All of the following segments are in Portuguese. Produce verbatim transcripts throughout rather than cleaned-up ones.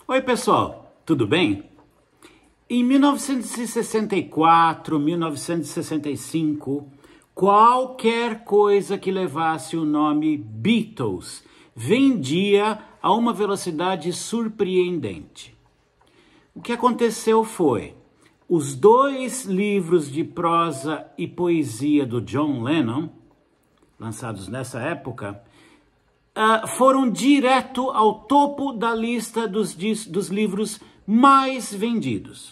Oi, pessoal, tudo bem? Em mil novecentos e sessenta e quatro, mil novecentos e sessenta e cinco, qualquer coisa que levasse o nome Beatles vendia a uma velocidade surpreendente. O que aconteceu foi, os dois livros de prosa e poesia do John Lennon, lançados nessa época, Uh, foram direto ao topo da lista dos, dos livros mais vendidos.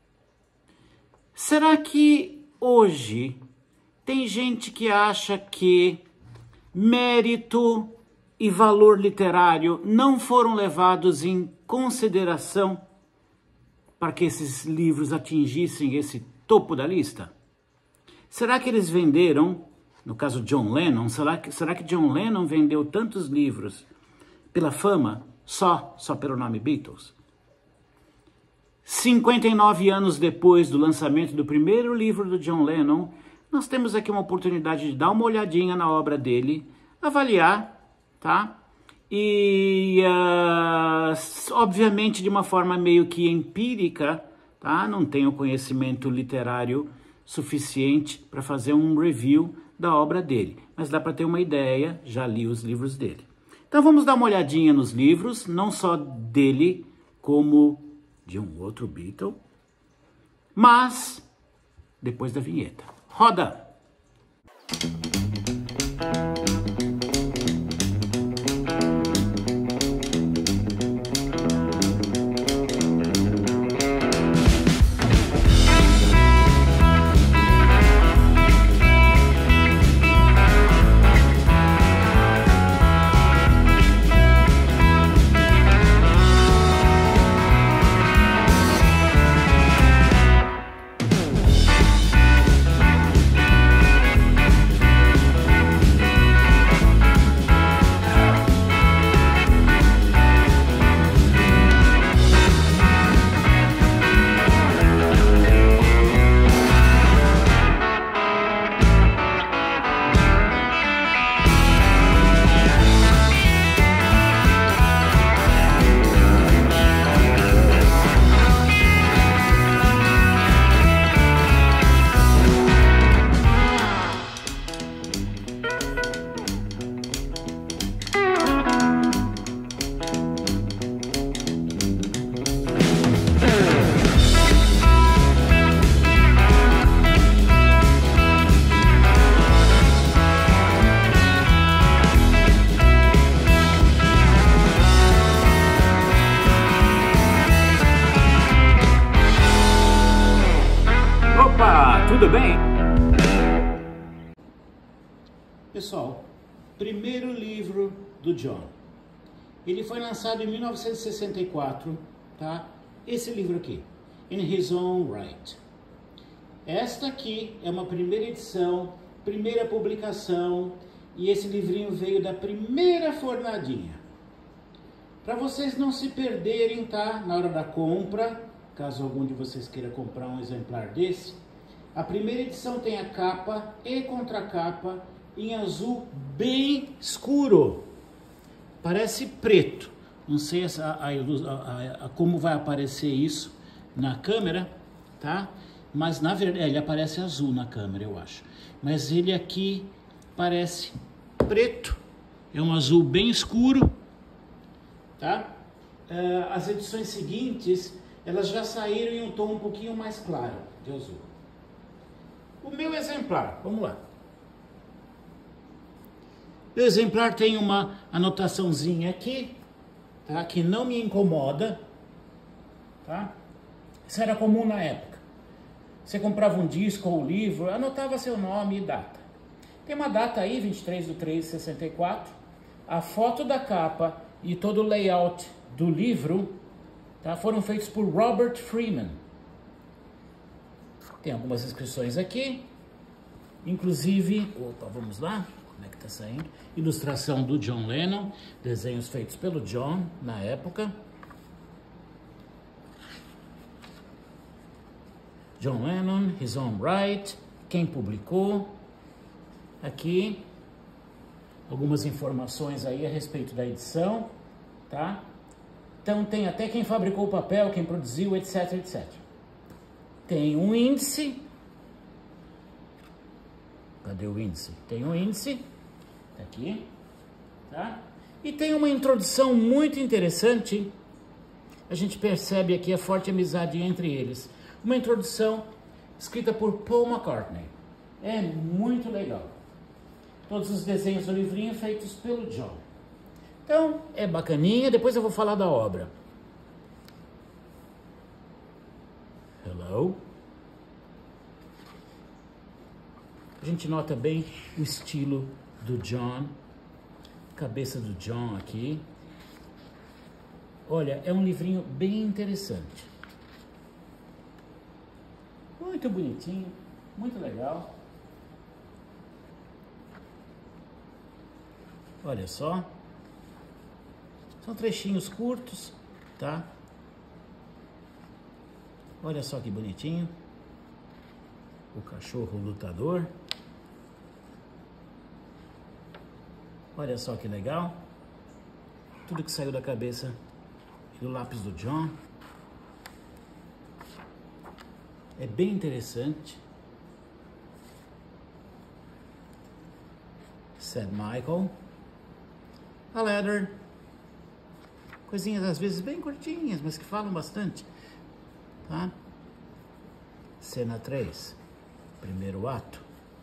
Será que hoje tem gente que acha que mérito e valor literário não foram levados em consideração para que esses livros atingissem esse topo da lista? Será que eles venderam, no caso John Lennon, será que, será que John Lennon vendeu tantos livros pela fama, só, só pelo nome Beatles? cinquenta e nove anos depois do lançamento do primeiro livro do John Lennon, nós temos aqui uma oportunidade de dar uma olhadinha na obra dele, avaliar, tá? E, uh, obviamente, de uma forma meio que empírica, tá? Não tenho conhecimento literário suficiente para fazer um review da obra dele, mas dá para ter uma ideia, já li os livros dele. Então vamos dar uma olhadinha nos livros, não só dele, como de um outro Beatle, mas depois da vinheta. Roda! Tudo bem? Pessoal, primeiro livro do John. Ele foi lançado em mil novecentos e sessenta e quatro, tá? Esse livro aqui, In His Own Right. Esta aqui é uma primeira edição, primeira publicação, e esse livrinho veio da primeira fornadinha. Para vocês não se perderem, tá? Na hora da compra, caso algum de vocês queira comprar um exemplar desse, a primeira edição tem a capa e contracapa em azul bem escuro. Parece preto. Não sei a, a, a, a, como vai aparecer isso na câmera, tá? Mas na verdade ele aparece azul na câmera, eu acho. Mas ele aqui parece preto. É um azul bem escuro, tá? Uh, as edições seguintes, elas já saíram em um tom um pouquinho mais claro de azul. O meu exemplar, vamos lá. O exemplar tem uma anotaçãozinha aqui, tá? Que não me incomoda, tá? Isso era comum na época. Você comprava um disco ou um livro, anotava seu nome e data. Tem uma data aí, vinte e três de três de sessenta e quatro. A foto da capa e todo o layout do livro, tá? Foram feitos por Robert Freeman. Tem algumas inscrições aqui, inclusive, opa, vamos lá, como é que tá saindo? Ilustração do John Lennon, desenhos feitos pelo John na época. John Lennon, His Own Right, quem publicou. Aqui, algumas informações aí a respeito da edição, tá? Então tem até quem fabricou o papel, quem produziu, etc, etcétera. Tem um índice. Cadê o índice? Tem um índice. Tá aqui. Tá? E tem uma introdução muito interessante. A gente percebe aqui a forte amizade entre eles. Uma introdução escrita por Paul McCartney. É muito legal. Todos os desenhos do livrinho feitos pelo John. Então, é bacaninha. Depois eu vou falar da obra. Hello. A gente nota bem o estilo do John. Cabeça do John aqui. Olha, é um livrinho bem interessante. Muito bonitinho, muito legal. Olha só. São trechinhos curtos, tá? Olha só que bonitinho. O cachorro lutador. Olha só que legal. Tudo que saiu da cabeça e do lápis do John. É bem interessante. Said Michael. A letter. Coisinhas às vezes bem curtinhas, mas que falam bastante. Tá? Cena três. Primeiro ato.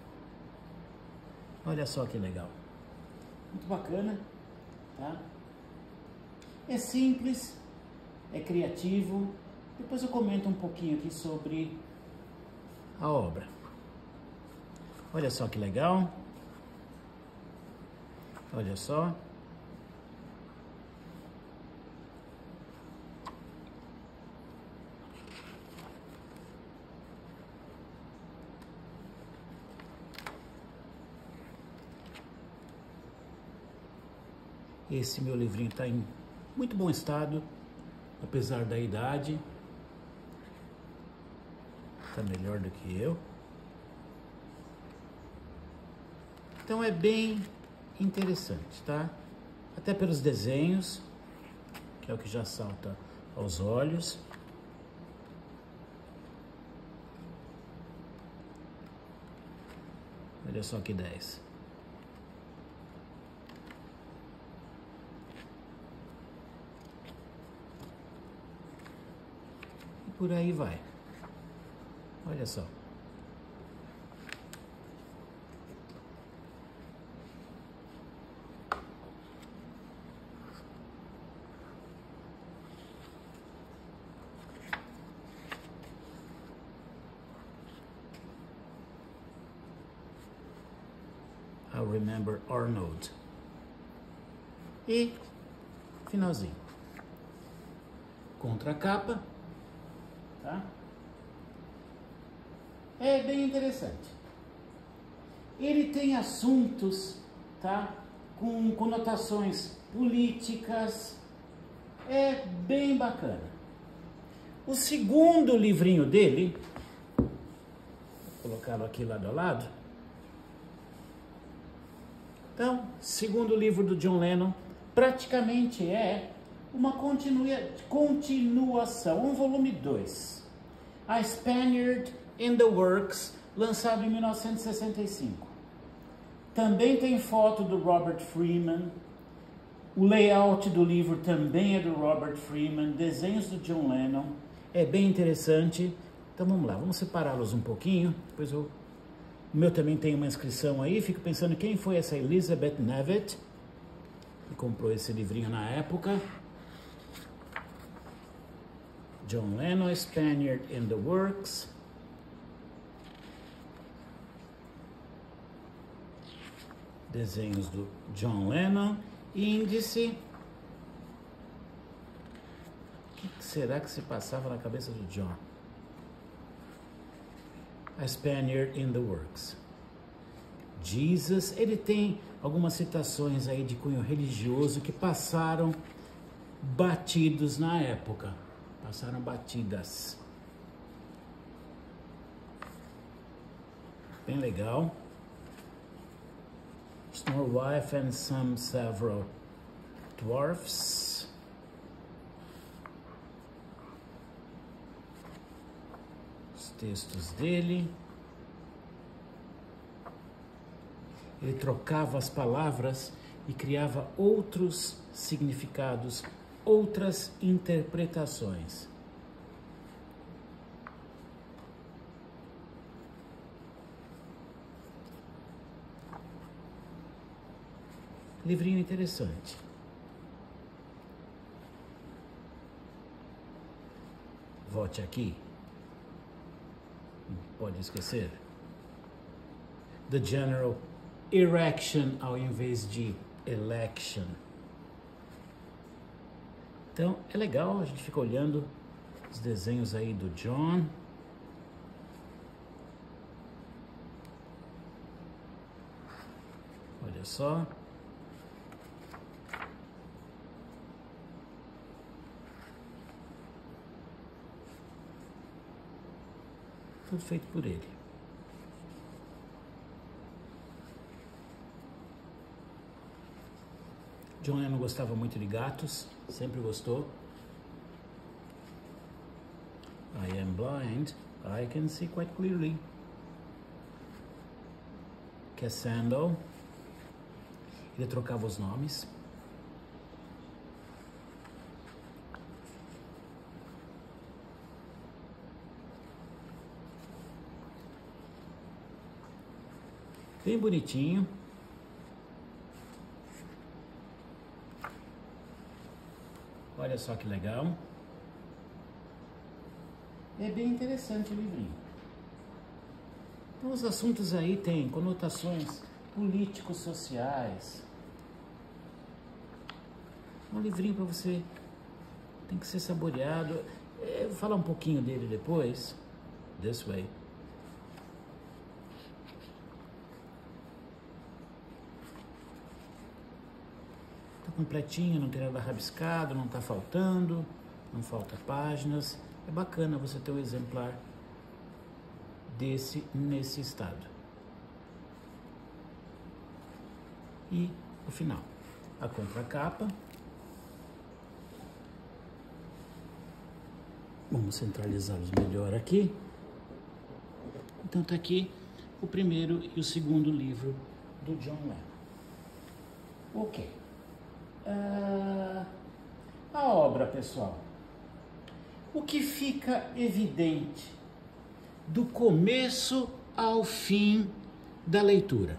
Olha só que legal. Muito bacana. Tá? É simples. É criativo. Depois eu comento um pouquinho aqui sobre a obra. Olha só que legal. Olha só. Esse meu livrinho está em muito bom estado, apesar da idade. Está melhor do que eu. Então é bem interessante, tá? Até pelos desenhos, que é o que já salta aos olhos. Olha só que dez. E por aí vai. Olha só. I Remember Arnold. E finalzinho. Contracapa, tá? É bem interessante. Ele tem assuntos, tá? Com conotações políticas. É bem bacana. O segundo livrinho dele, vou colocá-lo aqui lado a lado. Então, segundo livro do John Lennon, praticamente é uma continua, continuação, um volume dois. A Spaniard in the Works, lançado em mil novecentos e sessenta e cinco. Também tem foto do Robert Freeman. O layout do livro também é do Robert Freeman. Desenhos do John Lennon. É bem interessante. Então vamos lá, vamos separá-los um pouquinho. Depois eu... O meu também tem uma inscrição aí. Fico pensando quem foi essa Elizabeth Nevitt, que comprou esse livrinho na época. John Lennon, Spaniard in the Works. Desenhos do John Lennon. Índice. O que será que se passava na cabeça do John? A Spaniard in the Works. Jesus, ele tem algumas citações aí de cunho religioso que passaram batidos na época. Passaram batidas. Bem legal. Snow Wife and Some Several Dwarfs. textos dele. Ele trocava as palavras e criava outros significados, outras interpretações. Livrinho interessante. Volte aqui. Não pode esquecer. The General Erection ao invés de Election. Então, é legal, a gente fica olhando os desenhos aí do John. Olha só. Tudo feito por ele. John Lennon gostava muito de gatos, sempre gostou. I am blind, I can see quite clearly. Cassandra. Ele trocava os nomes. Bem bonitinho. Olha só que legal. É bem interessante o livrinho. Então, os assuntos aí têm conotações políticos, sociais. Um livrinho para você, tem que ser saboreado. Eu vou falar um pouquinho dele depois. This way. Completinho, não tem nada rabiscado, não está faltando, não falta páginas. É bacana você ter um exemplar desse nesse estado. E o final, a contracapa. Vamos centralizá-los melhor aqui. Então está aqui o primeiro e o segundo livro do John Lennon. Ok. Uh, a obra, pessoal. O que fica evidente do começo ao fim da leitura?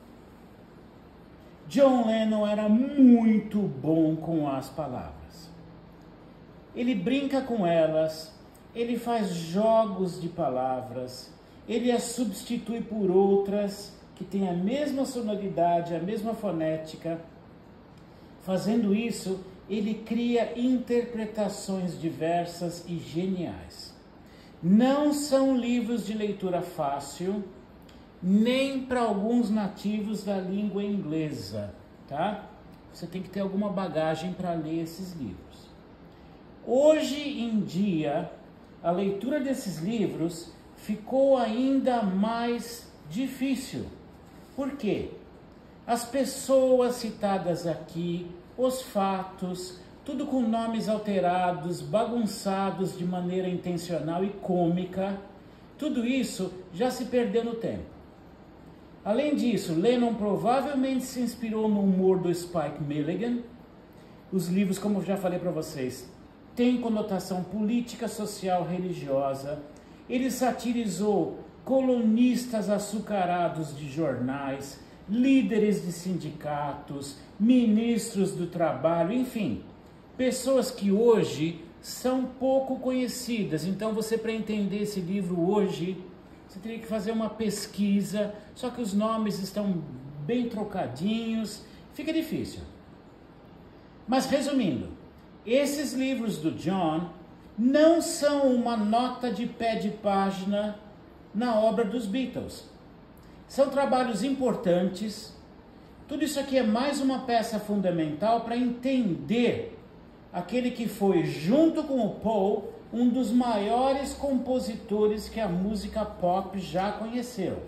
John Lennon era muito bom com as palavras. Ele brinca com elas, ele faz jogos de palavras, ele as substitui por outras que têm a mesma sonoridade, a mesma fonética. Fazendo isso, ele cria interpretações diversas e geniais. Não são livros de leitura fácil, nem para alguns nativos da língua inglesa, tá? Você tem que ter alguma bagagem para ler esses livros. Hoje em dia, a leitura desses livros ficou ainda mais difícil. Por quê? As pessoas citadas aqui, os fatos, tudo com nomes alterados, bagunçados de maneira intencional e cômica, tudo isso já se perdeu no tempo. Além disso, Lennon provavelmente se inspirou no humor do Spike Milligan. Os livros, como eu já falei para vocês, têm conotação política, social, religiosa. Ele satirizou colunistas açucarados de jornais, líderes de sindicatos, ministros do trabalho, enfim, pessoas que hoje são pouco conhecidas. Então, você, para entender esse livro hoje, você teria que fazer uma pesquisa, só que os nomes estão bem trocadinhos, fica difícil. Mas, resumindo, esses livros do John não são uma nota de pé de página na obra dos Beatles. São trabalhos importantes. Tudo isso aqui é mais uma peça fundamental para entender aquele que foi, junto com o Paul, um dos maiores compositores que a música pop já conheceu.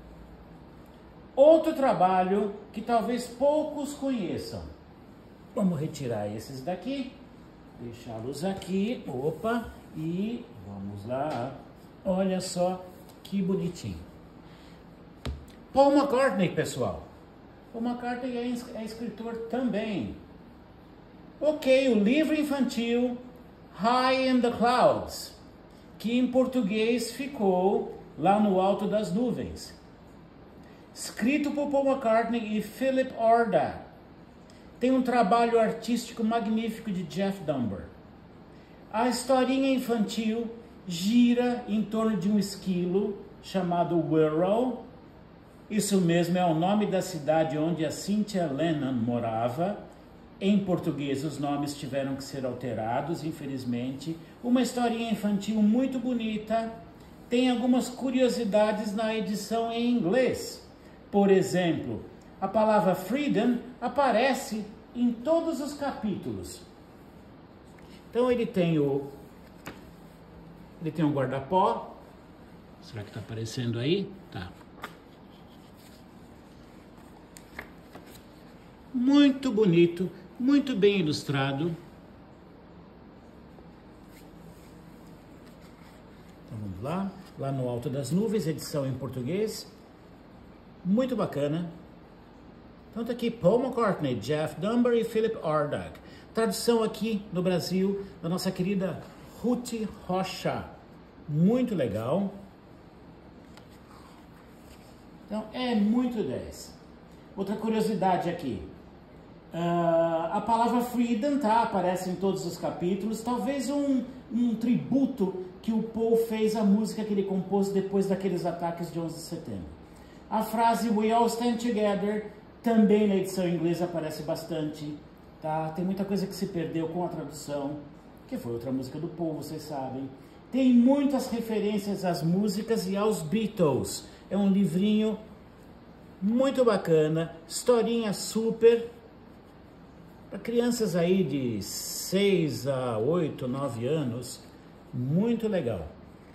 Outro trabalho que talvez poucos conheçam. Vamos retirar esses daqui, deixá-los aqui, opa, e vamos lá. Olha só que bonitinho. Paul McCartney, pessoal. Paul McCartney é, é escritor também. Ok, o livro infantil High in the Clouds, que em português ficou Lá no Alto das Nuvens. Escrito por Paul McCartney e Philip Ordach. Tem um trabalho artístico magnífico de Jeff Dunbar. A historinha infantil gira em torno de um esquilo chamado Wirral. Isso mesmo, é o nome da cidade onde a Cynthia Lennon morava. Em português, os nomes tiveram que ser alterados, infelizmente. Uma historinha infantil muito bonita. Tem algumas curiosidades na edição em inglês. Por exemplo, a palavra freedom aparece em todos os capítulos. Então ele tem o ele tem um guarda-pó. Será que está aparecendo aí? Tá. Muito bonito, muito bem ilustrado. Então vamos lá. Lá no Alto das Nuvens, edição em português. Muito bacana. Então tá aqui Paul McCartney, Jeff Dunbar e Philip Ordach. Tradução aqui no Brasil da nossa querida Ruth Rocha. Muito legal. Então é muito dez. Outra curiosidade aqui. Uh, a palavra freedom, tá? Aparece em todos os capítulos. Talvez um, um tributo que o Paul fez à música que ele compôs depois daqueles ataques de onze de setembro. A frase We All Stand Together também na edição inglesa aparece bastante, tá? Tem muita coisa que se perdeu com a tradução, que foi outra música do Paul, vocês sabem. Tem muitas referências às músicas e aos Beatles. É um livrinho muito bacana, historinha super, para crianças aí de seis a oito, nove anos, muito legal.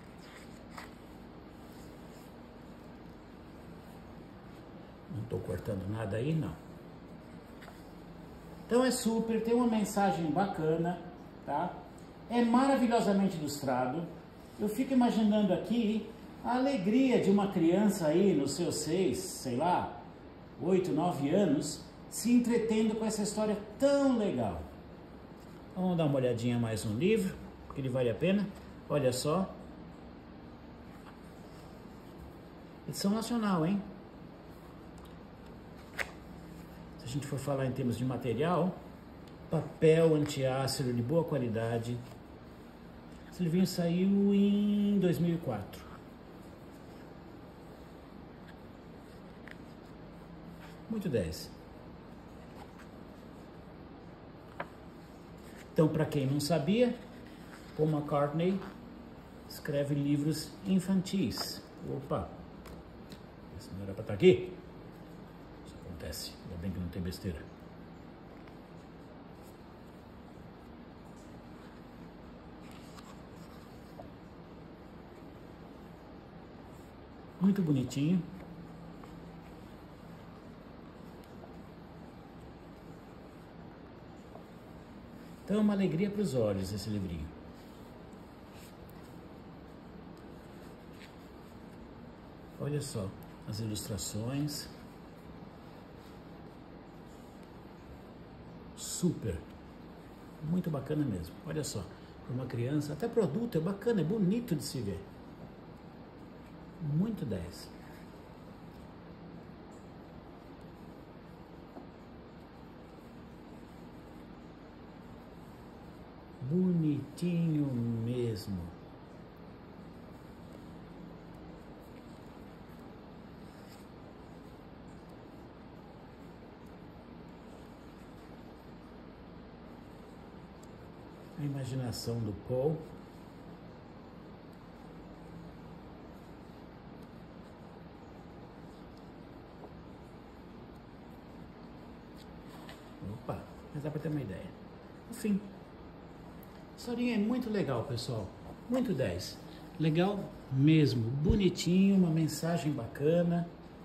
Não estou cortando nada aí, não. Então é super, tem uma mensagem bacana, tá? É maravilhosamente ilustrado. Eu fico imaginando aqui a alegria de uma criança aí nos seus seis, sei lá, oito, nove anos, se entretendo com essa história tão legal. Vamos dar uma olhadinha mais no livro, porque ele vale a pena. Olha só. Edição nacional, hein? Se a gente for falar em termos de material, papel antiácido de boa qualidade. Esse livrinho saiu em dois mil e quatro. Muito dez. Então, para quem não sabia, Paul McCartney escreve livros infantis. Opa! Isso não era para estar aqui. Isso acontece. Ainda bem que não tem besteira. Muito bonitinho. Então é uma alegria para os olhos esse livrinho. Olha só as ilustrações. Super. Muito bacana mesmo. Olha só. Para uma criança, até para adulto, é bacana, é bonito de se ver. Muito dez. Bonitinho mesmo. A imaginação do Paul. Opa, mas dá para ter uma ideia. Enfim. A historinha é muito legal, pessoal. Muito dez. Legal mesmo. Bonitinho, uma mensagem bacana.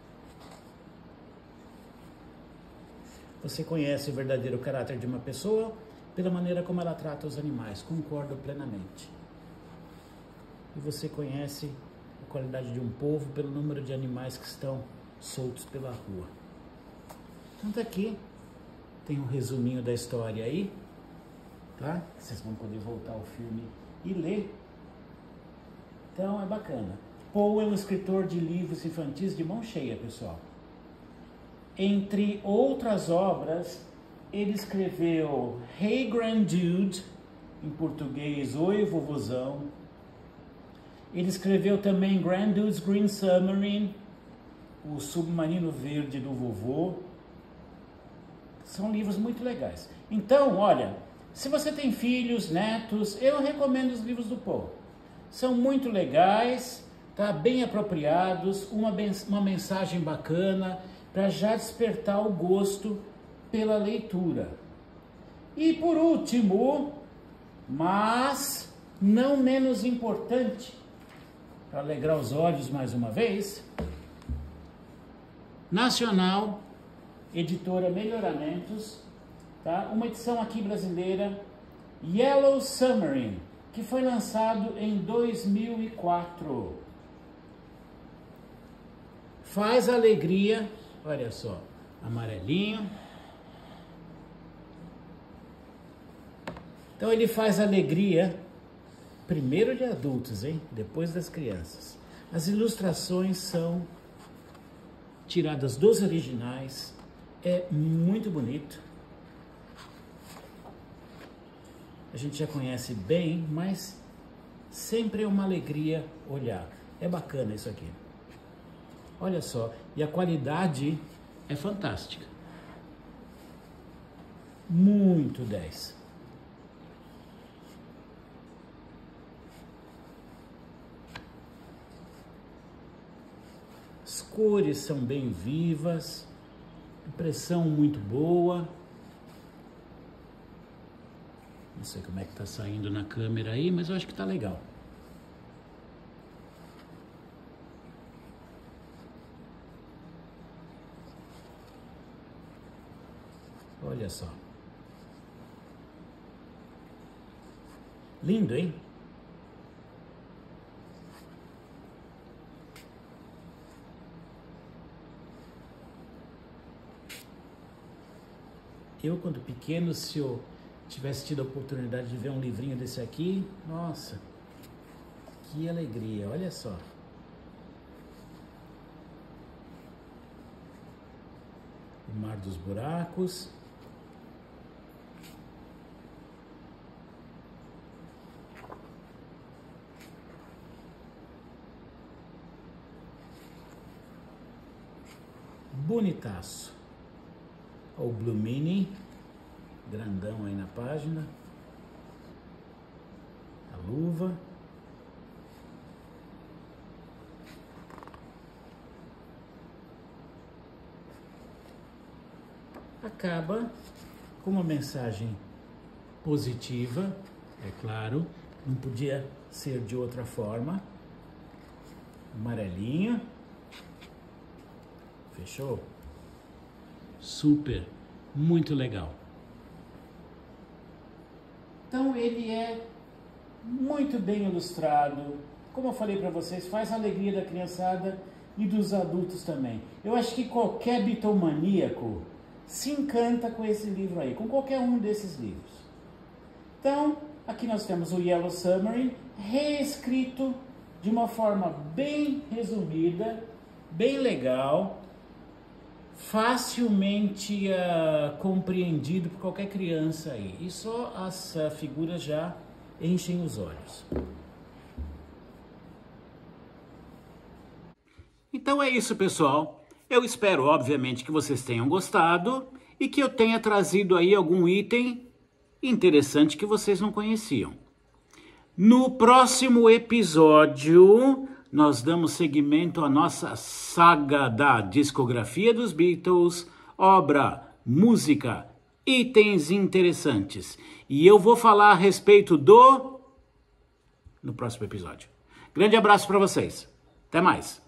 Você conhece o verdadeiro caráter de uma pessoa pela maneira como ela trata os animais. Concordo plenamente. e você conhece a qualidade de um povo pelo número de animais que estão soltos pela rua. Então tá aqui, tem um resuminho da história aí, tá? Vocês vão poder voltar ao filme e ler. Então é bacana. Poe é um escritor de livros infantis de mão cheia, pessoal. Entre outras obras, ele escreveu Hey Granddude, em português, Oi Vovozão. Ele escreveu também Granddude's Green Submarine, o submarino verde do vovô. São livros muito legais. Então, olha, se você tem filhos, netos, eu recomendo os livros do Poe. São muito legais, tá? Bem apropriados, uma, uma mensagem bacana para já despertar o gosto pela leitura. E por último, mas não menos importante, para alegrar os olhos mais uma vez, Nacional, editora Melhoramentos, tá? Uma edição aqui brasileira, Yellow Submarine, que foi lançado em dois mil e quatro. Faz alegria, olha só, amarelinho. Então ele faz alegria, primeiro de adultos, hein? Depois das crianças. As ilustrações são tiradas dos originais, é muito bonito. A gente já conhece bem, mas sempre é uma alegria olhar. É bacana isso aqui. Olha só, e a qualidade é fantástica. Muito dez. As cores são bem vivas, impressão muito boa. Não sei como é que tá saindo na câmera aí, mas eu acho que tá legal. Olha só. Lindo, hein? Eu, quando pequeno, se eu tivesse tido a oportunidade de ver um livrinho desse aqui, nossa, que alegria, olha só. O Mar dos Buracos. Bonitaço. O Blue Mini, grandão aí na página. A luva. Acaba com uma mensagem positiva, é claro, não podia ser de outra forma. Amarelinho. Fechou? Super, muito legal. Então ele é muito bem ilustrado. Como eu falei para vocês, faz a alegria da criançada e dos adultos também. Eu acho que qualquer bitomaníaco se encanta com esse livro aí, com qualquer um desses livros. Então, aqui nós temos o Yellow Submarine, reescrito de uma forma bem resumida, bem legal, facilmente uh, compreendido por qualquer criança aí. E só as uh, figuras já enchem os olhos. Então é isso, pessoal. Eu espero, obviamente, que vocês tenham gostado e que eu tenha trazido aí algum item interessante que vocês não conheciam. No próximo episódio, nós damos seguimento à nossa saga da discografia dos Beatles, obra, música, itens interessantes. E eu vou falar a respeito do... no próximo episódio. Grande abraço para vocês. Até mais.